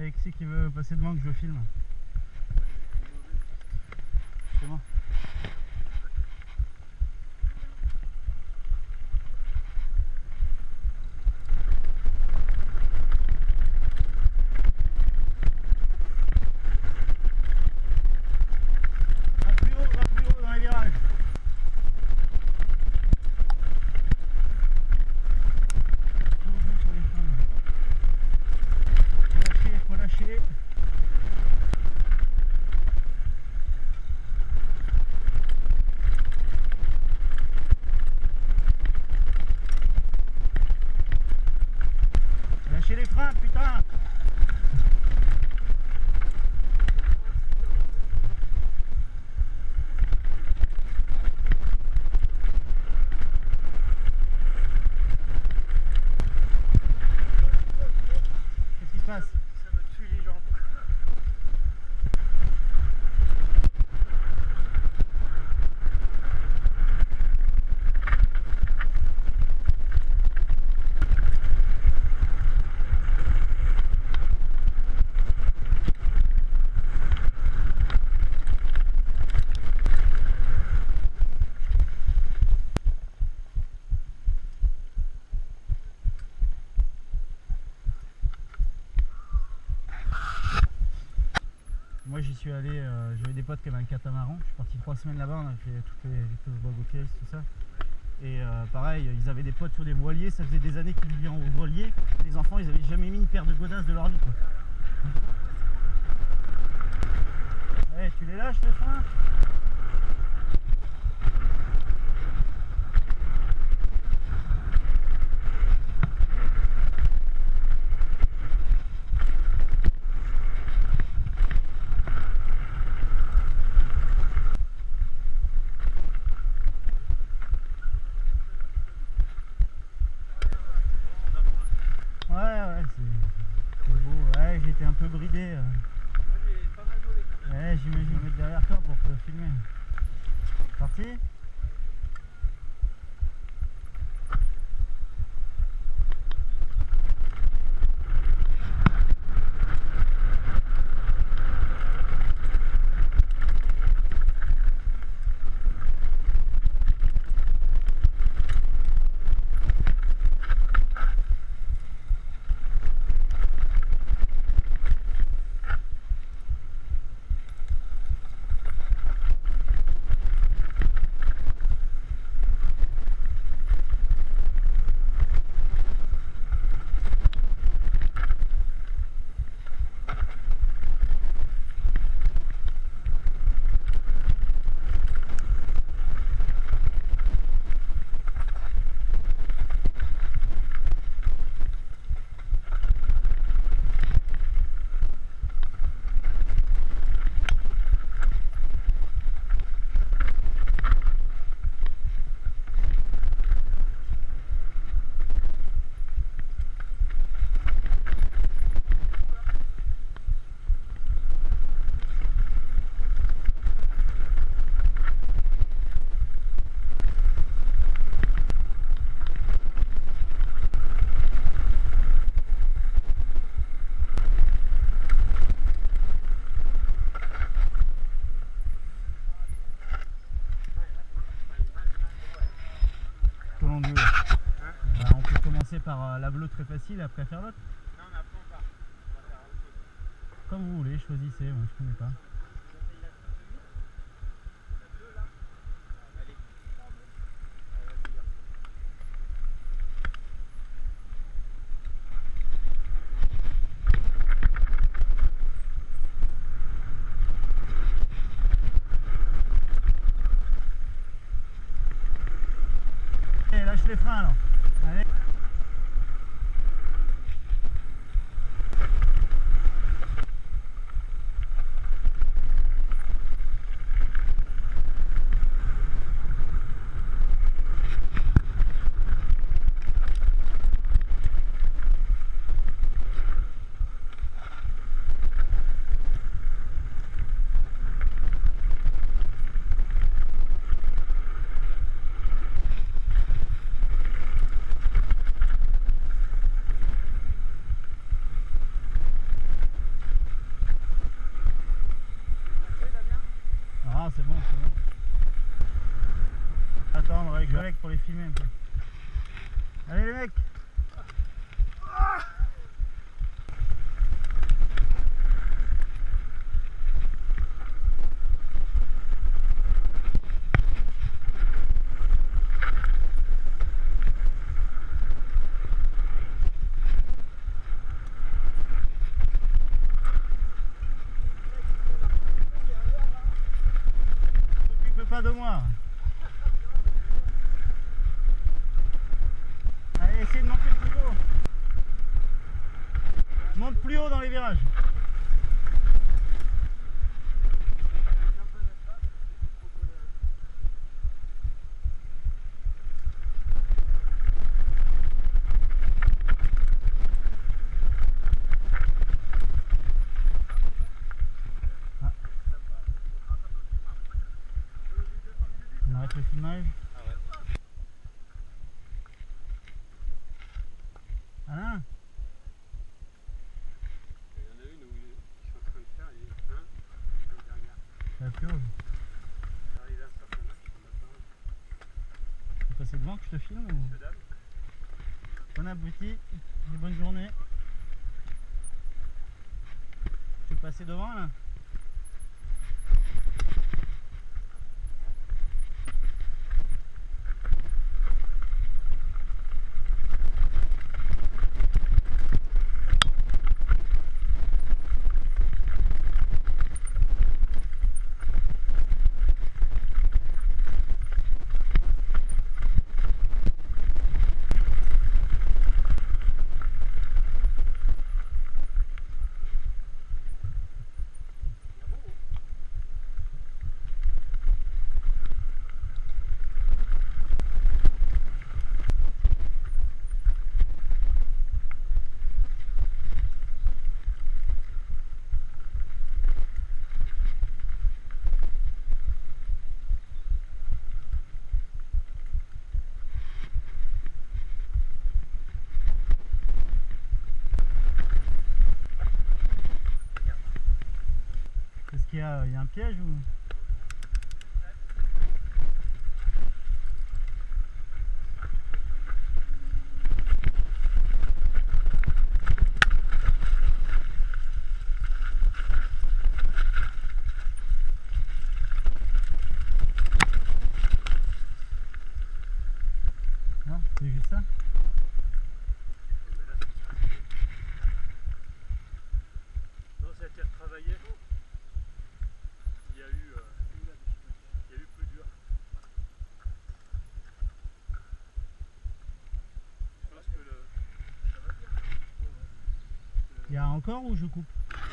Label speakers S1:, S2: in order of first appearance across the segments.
S1: qui c'est qui veut passer devant que je filme? C'est bon. Va plus haut dans les virages. Faut lâcher. Lâchez les freins, putain! Qu'est-ce qui se passe?
S2: Ça me tue les jambes.
S1: Moi j'y suis allé, j'avais des potes qui avaient un catamaran, je suis parti 3 semaines là-bas, on a fait toutes les bogues, tout ça. Et pareil, ils avaient des potes sur des voiliers, ça faisait des années qu'ils vivaient en voilier, les enfants ils avaient jamais mis une paire de godasses de leur vie quoi. Ouais, tu les lâches les freins? Ouais, c'est beau. Ouais, j'étais un peu bridé.
S2: J'ai pas mal volé quand même.
S1: Ouais, j'imagine, je vais me mettre derrière toi pour te filmer. Parti? Comment on dit? On peut commencer par la bleue très facile et après faire l'autre.
S2: Non, mais après on part. On va faire autre chose.
S1: Comme vous voulez, choisissez, moi je connais pas.
S2: La bleue là. Allez, pardon. Vas-y, là.
S1: Allez, lâche les freins alors. Allez. Attendre avec le mec pour les filmer un peu. Allez les mecs. Pas de moi. Allez, essayez de monter plus haut. Monte plus haut dans les virages. On arrête le filmage.
S2: Ah ouais.
S1: Alain,
S2: Il y en a une où ils sont en train de faire une dernière.
S1: la purge.
S2: Arrivé à un certain âge, ce matin,
S1: Tu es passé devant que je te filme ou...
S2: monsieur, dame.
S1: Bon appétit, une bonne journée. Tu es passé devant là? Est-ce qu'il y a un piège ou... Non, c'est juste ça?
S2: Non, ça a été retravaillé. Il y a eu plus dur. Je pense que ça va bien.
S1: Il y a encore ou je coupe?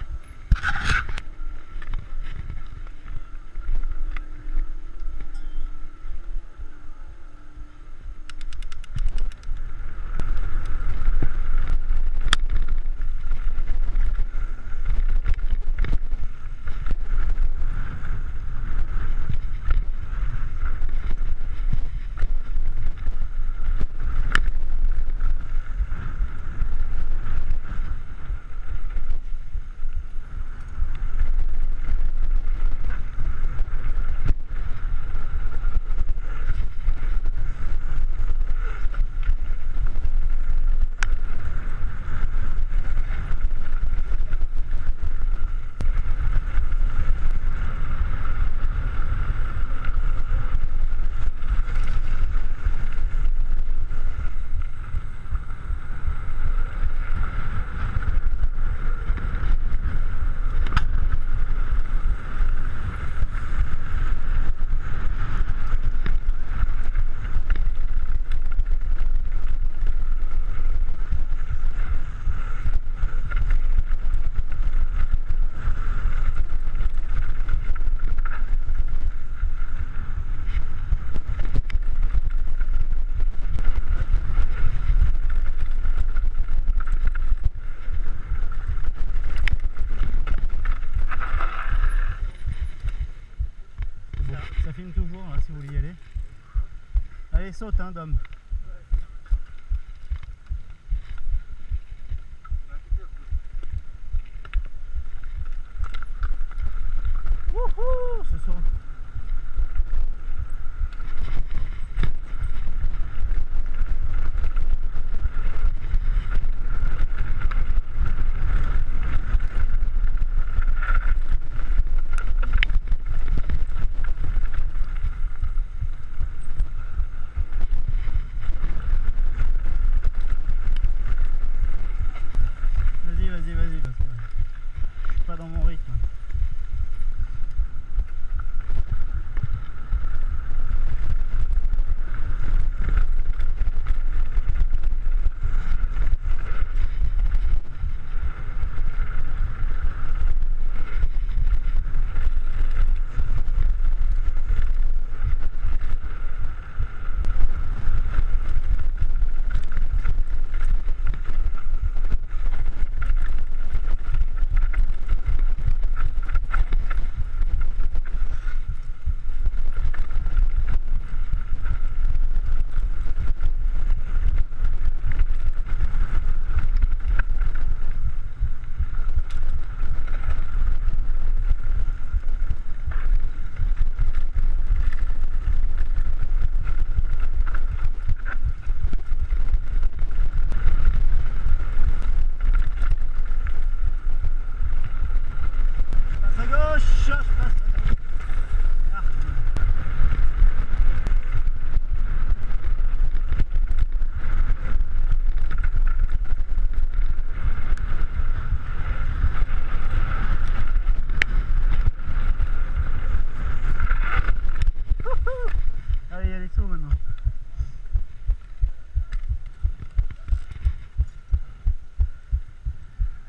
S1: Ça filme toujours là, si vous voulez y aller. Allez, saute hein, Dom. Wouhou, ce saut.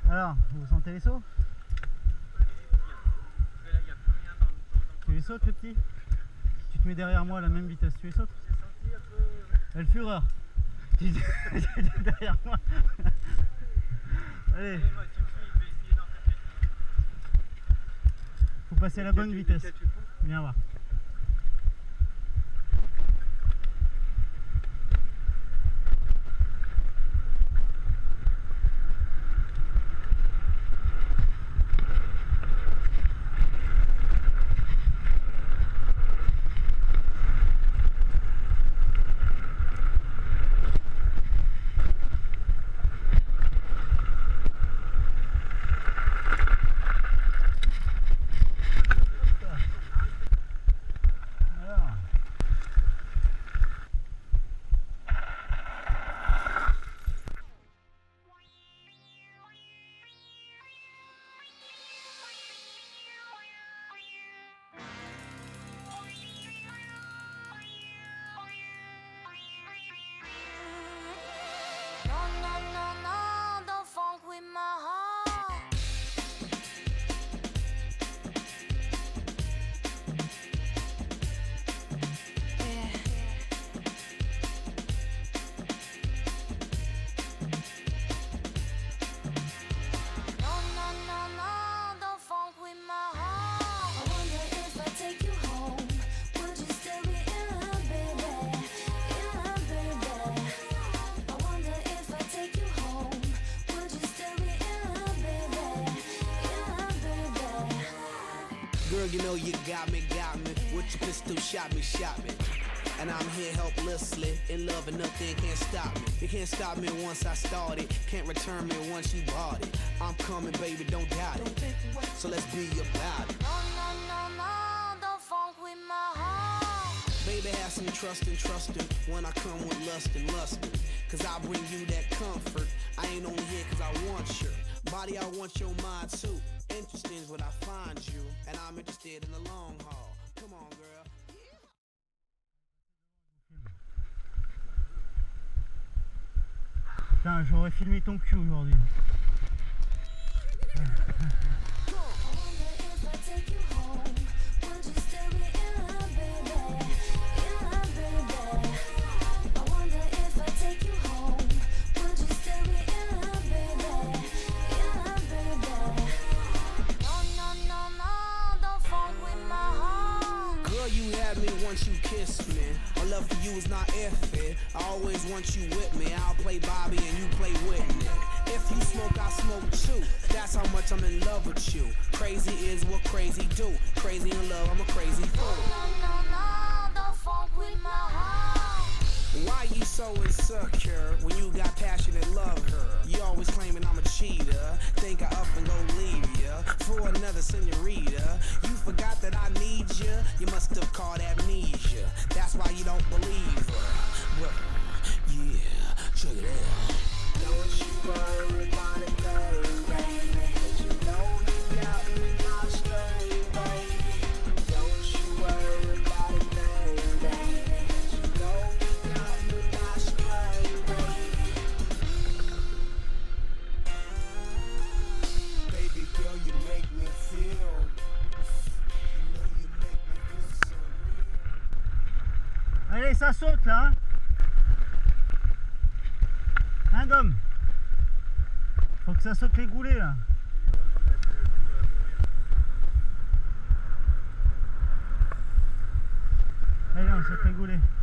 S1: Alors, vous sentez les sauts? Tu les sautes, le petit? Tu te mets derrière moi à la même vitesse, tu les sautes?
S2: J'ai senti un peu...
S1: Et le fureur. Tu es derrière moi. Allez. Faut passer à la bonne vitesse. Viens voir.
S3: Girl, you know you got me. With your pistol, shot me. And I'm here helplessly, in love and nothing can't stop me. You can't stop me once I started, can't return me once you bought it. I'm coming, baby, don't doubt it. So let's be about it.
S4: No, don't funk with my heart.
S3: Baby, have some trust and when I come with lust and lustin'. Cause I bring you that comfort. I ain't only here cause I want your body, I want your mind too. Interesting is what I find you, and I'm interested in the long haul. Come on, girl.
S1: Putain, j'aurais filmé ton cul aujourd'hui.
S3: Once you kiss me, my love for you is not iffy. I always want you with me. I'll play Bobby and you play Whitney. If you smoke, I smoke too. That's how much I'm in love with you. Crazy is what crazy do. Crazy in love, I'm a crazy fool.
S4: No, don't funk with my heart.
S3: Why you so insecure when you got passion and love her? You always claiming I'm a cheater. Think I up and go leave ya for another senorita. You forgot that I need ya. You must have caught amnesia. That's why you don't believe her. Well, yeah, check it out. Don't you worry about it, baby. You know you got me lost, baby. Don't you worry about it, baby. You know you got me lost, baby. Baby girl, you make me feel. You know you make me feel so real.
S1: Allez, ça saute là, hein. Hein, Dom? Faut que ça saute les goulets là. Allez, on saute les goulets.